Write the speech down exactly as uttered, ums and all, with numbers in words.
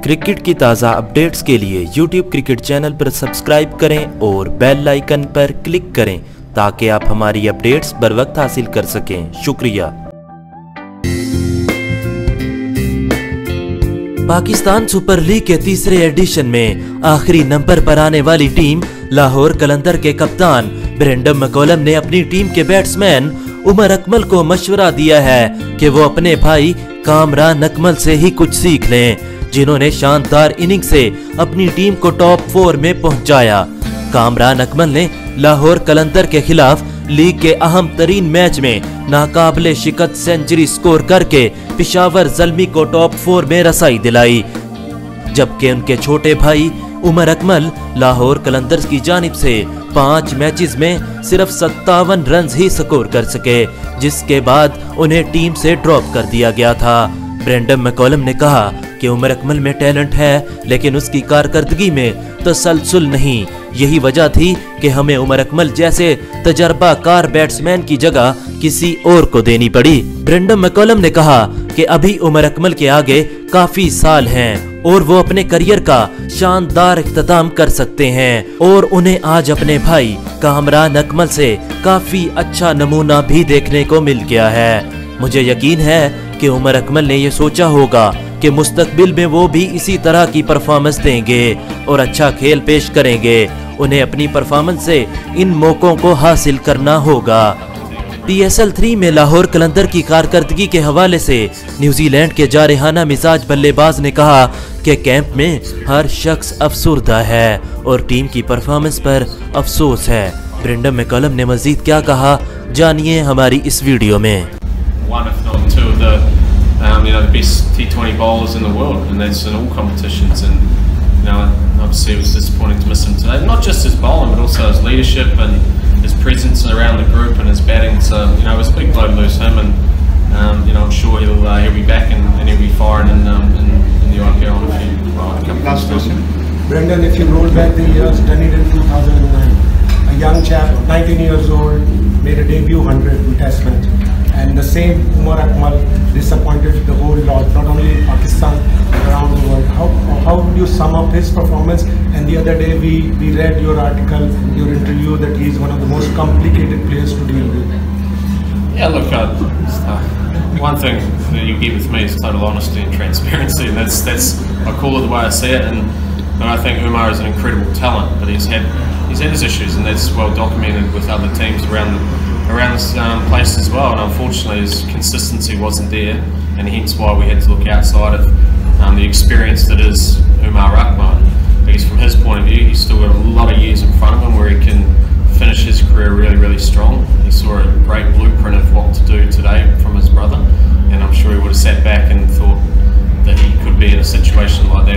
Cricket की ताज़ा updates के लिए यूट्यूब क्रिकेट चैनल पर सब्सक्राइब करें और बेल आइकन पर क्लिक करें ताकि आप हमारी अपडेट्स बर वक्त हासिल कर सकें। शुक्रिया। पाकिस्तान सुपर लीग के तीसरे एडिशन में आखिरी नंबर पर आने वाली टीम लाहौर कलंदर के कप्तान ब्रेंडम मैकलम ने अपनी टीम के बैट्समैन उमर अकमल को मशवरा दिया है कि वो अपने भाई कामरान अकमल से ही कुछ सीख लें, जिन्होंने शानदार इनिंग से अपनी टीम को टॉप फोर में पहुंचाया। कामरान अकमल ने लाहौर कलंदर के खिलाफ लीग के अहम तरीन मैच में नाकाबिले शिकस्त सेंचुरी स्कोर करके पेशावर ज़ल्मी को टॉप फोर में रसाई दिलाई, जबकि उनके छोटे भाई उमर अकमल लाहौर कलंदर्स की जानिब से पांच मैचेस में सिर्फ सत्तावन रन ही स्कोर कर सके, जिसके बाद उन्हें टीम से ड्रॉप कर दिया गया था। ब्रेंडम मैकलम ने कहा कि उमर अकमल में टैलेंट है, लेकिन उसकी कारकर्दगी में तसलसल नहीं। यही वजह थी कि हमें उमर अकमल जैसे तजर्बाकार बैट्समैन की जगह किसी और को देनी पड़ी। ब्रेंडम मैकलम ने कहा कि अभी उमर अकमल के आगे काफी साल हैं और वो अपने करियर का शानदार इख्तिताम कर सकते हैं, और उन्हें आज अपने भाई कामरान अकमल से काफी अच्छा नमूना भी देखने को मिल गया है। मुझे यकीन है कि उमर अकमल ने यह सोचा होगा कि मुस्तकबिल में वो भी इसी तरह की परफॉर्मेंस देंगे और अच्छा खेल पेश करेंगे। उन्हें अपनी परफॉर्मेंस से इन मौकों को हासिल करना होगा। पी एस एल थ्री में लाहौर कलंदर की कारकर्दगी के हवाले से न्यूजीलैंड के जारहाना मिजाज बल्लेबाज ने कहा कि कैंप में हर शख्स अफसुर्दा है और टीम की परफॉर्मेंस पर अफसोस है। ब्रेंडम मैकलम ने मजीद क्या कहा, जानिए हमारी इस वीडियो में। Um, you know, the best T twenty bowlers in the world, and that's in all competitions. And you know, obviously it was disappointing to miss him today. Not just his bowling, but also his leadership and his presence around the group and his batting. So you know, it was a big blow to lose him, and um, you know, I'm sure he'll uh, he'll be back and, and he'll be firing in, um, in, in the I P L in a few. Well, Last question, Brendon. If you roll back the years, done it in two thousand nine. A young chap, nineteen years old, made a debut hundred in Test match. And the same Umar Akmal disappointed the whole lot, not only in Pakistan but around the world. How how would you sum up his performance? And the other day we we read your article, your interview, that he is one of the most complicated players to deal with. Yeah, look, uh, uh, one thing that you get with me is total honesty and transparency, and that's that's I call it the way I see it. And, and I think Umar is an incredible talent, but he's had he's had his issues, and that's well documented with other teams around the. around this um, place as well, and unfortunately his consistency wasn't there, and hence why we had to look outside of um, the experience that is Umar Akmal. Because from his point of view, he's still got a lot of years in front of him where he can finish his career really, really strong. He saw a great blueprint of what to do today from his brother, and I'm sure he would have sat back and thought that he could be in a situation like